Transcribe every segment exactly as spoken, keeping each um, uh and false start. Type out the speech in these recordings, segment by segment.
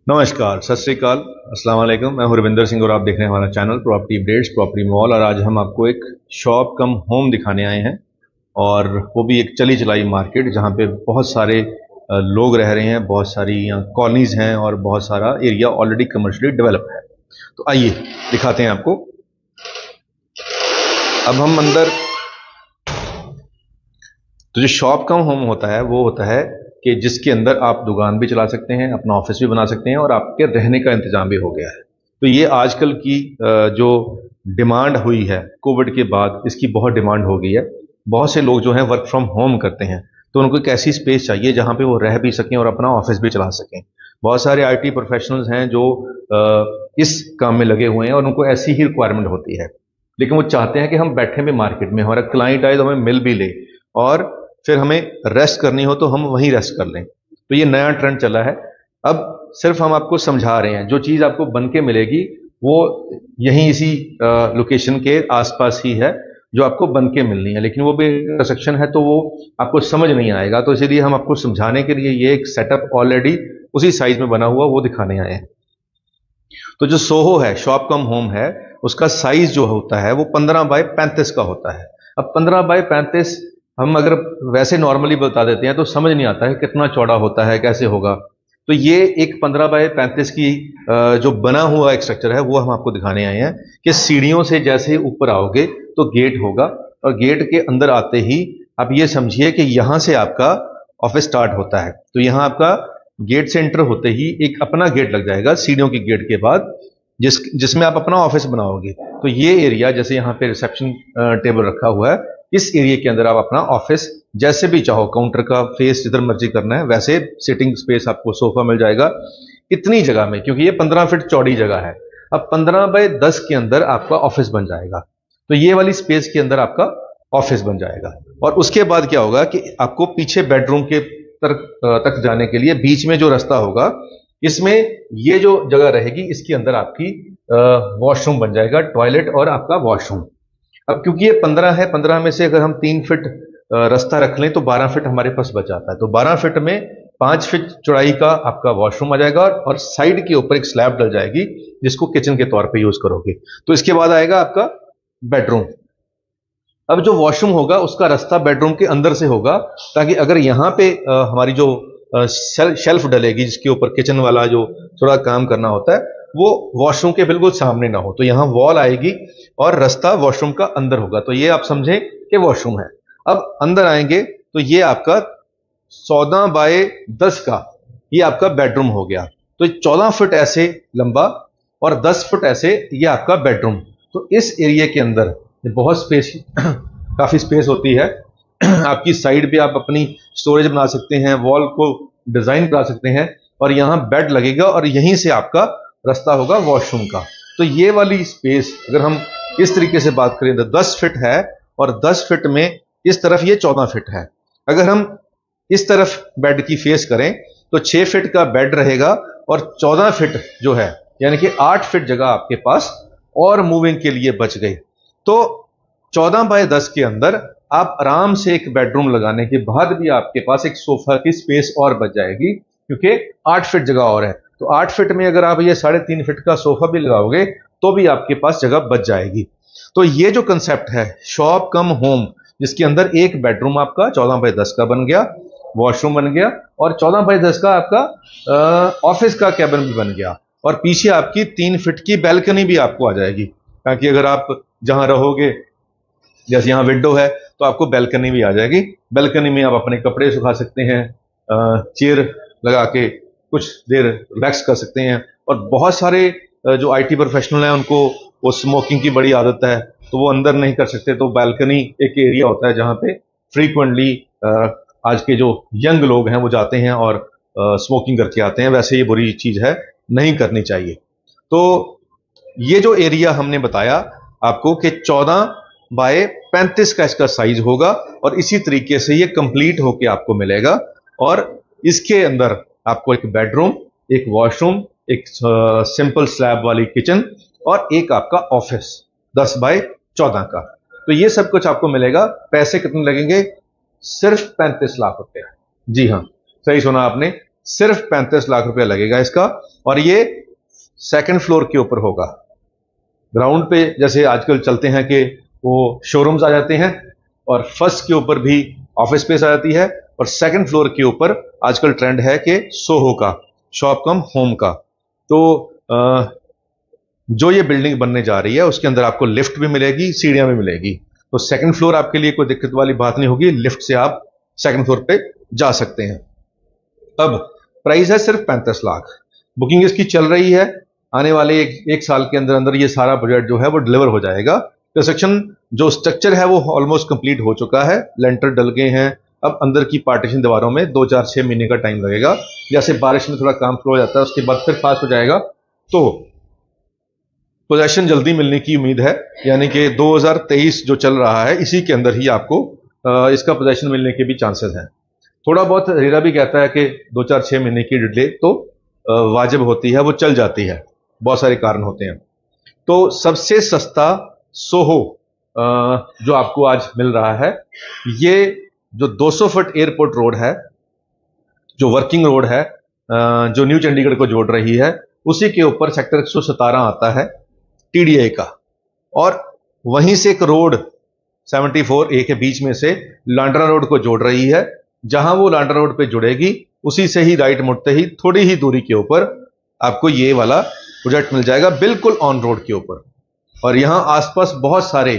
नमस्कार, सत श्री अकाल, अस्सलाम वालेकुम। मैं हूं रविंदर सिंह और आप देख रहे हैं हमारा channel property updates, property mall. और आज हम आपको एक शॉप कम होम दिखाने आए हैं, और वो भी एक चली चलाई मार्केट जहां पे बहुत सारे लोग रह रहे हैं, बहुत सारी यहाँ कॉलोनीज हैं और बहुत सारा एरिया ऑलरेडी कमर्शियली डेवलप है। तो आइए दिखाते हैं आपको। अब हम अंदर, तो जो शॉप कम होम होता है वो होता है कि जिसके अंदर आप दुकान भी चला सकते हैं, अपना ऑफिस भी बना सकते हैं और आपके रहने का इंतजाम भी हो गया है। तो ये आजकल की जो डिमांड हुई है कोविड के बाद, इसकी बहुत डिमांड हो गई है। बहुत से लोग जो हैं वर्क फ्रॉम होम करते हैं, तो उनको एक ऐसी स्पेस चाहिए जहां पे वो रह भी सकें और अपना ऑफिस भी चला सकें। बहुत सारे आईटी प्रोफेशनल्स हैं जो इस काम में लगे हुए हैं और उनको ऐसी ही रिक्वायरमेंट होती है, लेकिन वो चाहते हैं कि हम बैठे भी मार्केट में, हमारा क्लाइंट आए तो हमें मिल भी ले और फिर हमें रेस्ट करनी हो तो हम वहीं रेस्ट कर लें। तो ये नया ट्रेंड चला है। अब सिर्फ हम आपको समझा रहे हैं, जो चीज़ आपको बन के मिलेगी वो यहीं इसी लोकेशन के आसपास ही है जो आपको बन के मिलनी है, लेकिन वो भी कंस्ट्रक्शन है तो वो आपको समझ नहीं आएगा। तो इसीलिए हम आपको समझाने के लिए ये एक सेटअप ऑलरेडी उसी साइज में बना हुआ वो दिखाने आए हैं। तो जो सोहो है, शॉप कम होम है, उसका साइज जो होता है वो पंद्रह बाय पैंतीस का होता है। अब पंद्रह बाय पैंतीस हम अगर वैसे नॉर्मली बता देते हैं तो समझ नहीं आता है कितना चौड़ा होता है, कैसे होगा। तो ये एक पंद्रह बाय पैंतीस की जो बना हुआ एक स्ट्रक्चर है वो हम आपको दिखाने आए हैं कि सीढ़ियों से जैसे ऊपर आओगे तो गेट होगा, और गेट के अंदर आते ही आप ये समझिए कि यहां से आपका ऑफिस स्टार्ट होता है। तो यहां आपका गेट से एंटर होते ही एक अपना गेट लग जाएगा सीढ़ियों की गेट के बाद, जिस जिसमें आप अपना ऑफिस बनाओगे। तो ये एरिया, जैसे यहाँ पे रिसेप्शन टेबल रखा हुआ है, इस एरिया के अंदर आप अपना ऑफिस जैसे भी चाहो, काउंटर का फेस जिधर मर्जी करना है वैसे सिटिंग स्पेस, आपको सोफा मिल जाएगा इतनी जगह में, क्योंकि ये पंद्रह फीट चौड़ी जगह है। अब पंद्रह बाय दस के अंदर आपका ऑफिस बन जाएगा। तो ये वाली स्पेस के अंदर आपका ऑफिस बन जाएगा। और उसके बाद क्या होगा कि आपको पीछे बेडरूम के तक, तक जाने के लिए बीच में जो रास्ता होगा, इसमें ये जो जगह रहेगी इसके अंदर आपकी वॉशरूम बन जाएगा, टॉयलेट और आपका वॉशरूम। अब क्योंकि ये पंद्रह है, पंद्रह में से अगर हम तीन फीट रास्ता रख लें तो बारह फीट हमारे पास बच जाता है। तो बारह फीट में पांच फीट चौड़ाई का आपका वॉशरूम आ जाएगा, और साइड के ऊपर एक स्लैब डल जाएगी जिसको किचन के तौर पे यूज करोगे। तो इसके बाद आएगा आपका बेडरूम। अब जो वॉशरूम होगा उसका रास्ता बेडरूम के अंदर से होगा, ताकि अगर यहाँ पे आ, हमारी जो आ, शेल्फ डलेगी जिसके ऊपर किचन वाला जो थोड़ा काम करना होता है, वो वॉशरूम के बिल्कुल सामने ना हो। तो यहां वॉल आएगी और रास्ता वॉशरूम का अंदर होगा। तो ये आप समझें कि वॉशरूम है। अब अंदर आएंगे तो ये आपका चौदह बाय दस का ये आपका बेडरूम हो गया। तो चौदह फुट ऐसे लंबा और दस फुट ऐसे ये आपका बेडरूम। तो इस एरिया के अंदर बहुत स्पेस काफी स्पेस होती है। आपकी साइड पे आप अपनी स्टोरेज बना सकते हैं, वॉल को डिजाइन करा सकते हैं, और यहां बेड लगेगा और यहीं से आपका रास्ता होगा वॉशरूम का। तो ये वाली स्पेस अगर हम इस तरीके से बात करें तो दस फीट है, और दस फीट में इस तरफ ये चौदह फीट है। अगर हम इस तरफ बेड की फेस करें तो छह फीट का बेड रहेगा, और चौदह फीट जो है यानी कि आठ फीट जगह आपके पास और मूविंग के लिए बच गई। तो चौदह बाय दस के अंदर आप आराम से एक बेडरूम लगाने के बाद भी आपके पास एक सोफा की स्पेस और बच जाएगी, क्योंकि आठ फीट जगह और है। तो आठ फीट में अगर आप ये साढ़े तीन फीट का सोफा भी लगाओगे तो भी आपके पास जगह बच जाएगी। तो ये जो कंसेप्ट है शॉप कम होम, जिसके अंदर एक बेडरूम आपका चौदह बाय दस का बन गया, वॉशरूम बन गया, और चौदह बाय दस का आपका ऑफिस का कैबिन भी बन गया, और पीछे आपकी तीन फीट की बैल्कनी भी आपको आ जाएगी, ताकि अगर आप जहां रहोगे, जैसे यहाँ विंडो है तो आपको बैल्कनी भी आ जाएगी। बैल्कनी में आप अपने कपड़े सुखा सकते हैं, चेयर लगा के कुछ देर रिलैक्स कर सकते हैं। और बहुत सारे जो आईटी प्रोफेशनल हैं उनको वो स्मोकिंग की बड़ी आदत है, तो वो अंदर नहीं कर सकते। तो बैल्कनी एक एरिया होता है जहां पे फ्रीक्वेंटली आज के जो यंग लोग हैं वो जाते हैं और स्मोकिंग करके आते हैं। वैसे ये बुरी चीज है, नहीं करनी चाहिए। तो ये जो एरिया हमने बताया आपको कि चौदह बाय पैंतीस का इसका साइज होगा, और इसी तरीके से ये कंप्लीट होके आपको मिलेगा। और इसके अंदर आपको एक बेडरूम, एक वॉशरूम, एक सिंपल स्लैब वाली किचन, और एक आपका ऑफिस दस बाय चौदह का। तो ये सब कुछ आपको मिलेगा। पैसे कितने लगेंगे? सिर्फ पैंतीस लाख रुपए। जी हाँ, सही सुना आपने, सिर्फ पैंतीस लाख रुपया लगेगा इसका, और ये सेकंड फ्लोर के ऊपर होगा। ग्राउंड पे जैसे आजकल चलते हैं कि वो शोरूम्स आ जाते हैं, और फर्स्ट के ऊपर भी ऑफिस स्पेस आ जाती है, और सेकंड फ्लोर के ऊपर आजकल ट्रेंड है कि सोहो का, शॉप कम होम का। तो आ, जो ये बिल्डिंग बनने जा रही है उसके अंदर आपको लिफ्ट भी मिलेगी, सीढ़ियां भी मिलेगी। तो सेकंड फ्लोर आपके लिए कोई दिक्कत वाली बात नहीं होगी, लिफ्ट से आप सेकंड फ्लोर पे जा सकते हैं। अब प्राइस है सिर्फ पैंतीस लाख। बुकिंग इसकी चल रही है, आने वाले एक, एक साल के अंदर अंदर ये सारा प्रोजेक्ट जो है वो डिलीवर हो जाएगा। कंस्ट्रक्शन जो स्ट्रक्चर है वो ऑलमोस्ट कंप्लीट हो चुका है, लेंटर डल गए हैं। अब अंदर की पार्टीशन दीवारों में दो चार छह महीने का टाइम लगेगा। जैसे बारिश में थोड़ा काम फ्लो हो जाता है, उसके बाद फिर फास्ट हो जाएगा। तो पोजेशन जल्दी मिलने की उम्मीद है, यानी कि दो हज़ार तेईस जो चल रहा है इसी के अंदर ही आपको इसका पोजेशन मिलने के भी चांसेस हैं। थोड़ा बहुत रेरा भी कहता है कि दो चार छह महीने की डिले तो वाजिब होती है, वो चल जाती है, बहुत सारे कारण होते हैं। तो सबसे सस्ता सोहो जो आपको आज मिल रहा है, ये जो दो सौ फुट एयरपोर्ट रोड है, जो वर्किंग रोड है, जो न्यू चंडीगढ़ को जोड़ रही है, उसी के ऊपर सेक्टर एक सौ सतारह आता है टीडीए का, और वहीं से एक रोड चौहत्तर ए के बीच में से लांड्रा रोड को जोड़ रही है। जहां वो लांड्रा रोड पे जुड़ेगी उसी से ही राइट मुड़ते ही थोड़ी ही दूरी के ऊपर आपको ये वाला प्रोजेक्ट मिल जाएगा, बिल्कुल ऑन रोड के ऊपर। और यहां आसपास बहुत सारे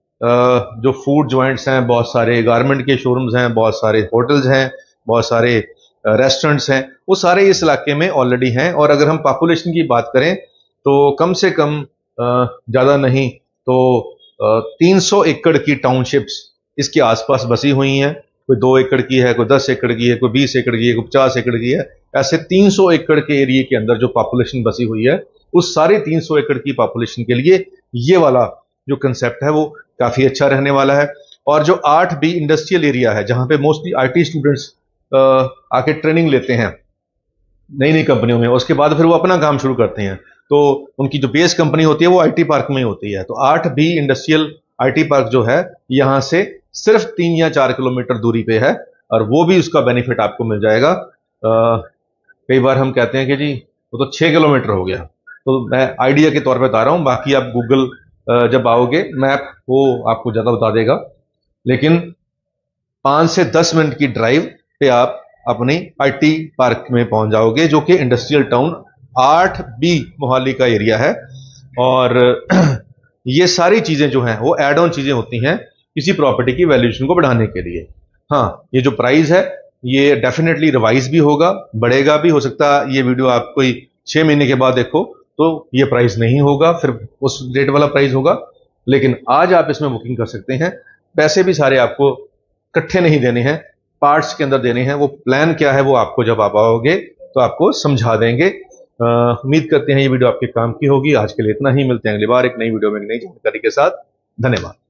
जो फूड जॉइंट्स हैं, बहुत सारे गारमेंट के शोरूम्स हैं, बहुत सारे होटल्स हैं, बहुत सारे रेस्टोरेंट्स हैं, वो सारे इस इलाके में ऑलरेडी हैं। और अगर हम पॉपुलेशन की बात करें तो कम से कम ज़्यादा नहीं तो तीन सौ एकड़ की टाउनशिप्स इसके आसपास बसी हुई हैं। कोई दो एकड़ की है, कोई दस एकड़ की है, कोई बीस एकड़ की है, कोई पचास एकड़ की है। ऐसे तीन सौ एकड़ के एरिया के अंदर जो पॉपुलेशन बसी हुई है, उस सारे तीन सौ एकड़ की पॉपुलेशन के लिए ये वाला जो कंसेप्ट है वो काफ़ी अच्छा रहने वाला है। और जो आठ बी इंडस्ट्रियल एरिया है, जहाँ पे मोस्टली आईटी स्टूडेंट्स आके ट्रेनिंग लेते हैं नई नई कंपनियों में, उसके बाद फिर वो अपना काम शुरू करते हैं, तो उनकी जो बेस कंपनी होती है वो आईटी पार्क में ही होती है। तो आठ बी इंडस्ट्रियल आईटी पार्क जो है यहाँ से सिर्फ तीन या चार किलोमीटर दूरी पे है, और वो भी उसका बेनिफिट आपको मिल जाएगा। आ, कई बार हम कहते हैं कि जी वो तो छः किलोमीटर हो गया, तो मैं आइडिया के तौर पे बता रहा हूँ, बाकी आप गूगल जब आओगे मैप वो आपको ज़्यादा बता देगा। लेकिन पाँच से दस मिनट की ड्राइव पे आप अपनी आईटी पार्क में पहुंच जाओगे, जो कि इंडस्ट्रियल टाउन आठ बी मोहाली का एरिया है। और ये सारी चीज़ें जो हैं वो एड ऑन चीज़ें होती हैं किसी प्रॉपर्टी की वैल्यूएशन को बढ़ाने के लिए। हाँ, ये जो प्राइस है ये डेफिनेटली रिवाइज भी होगा, बढ़ेगा भी। हो सकता है ये वीडियो आप कोई छः महीने के बाद देखो तो ये प्राइस नहीं होगा, फिर उस रेट वाला प्राइस होगा। लेकिन आज आप इसमें बुकिंग कर सकते हैं। पैसे भी सारे आपको इकट्ठे नहीं देने हैं, पार्ट्स के अंदर देने हैं। वो प्लान क्या है वो आपको जब आप आओगे तो आपको समझा देंगे। उम्मीद करते हैं ये वीडियो आपके काम की होगी। आज के लिए इतना ही, मिलते हैं अगली बार एक नई वीडियो में एक नई जानकारी के साथ। धन्यवाद।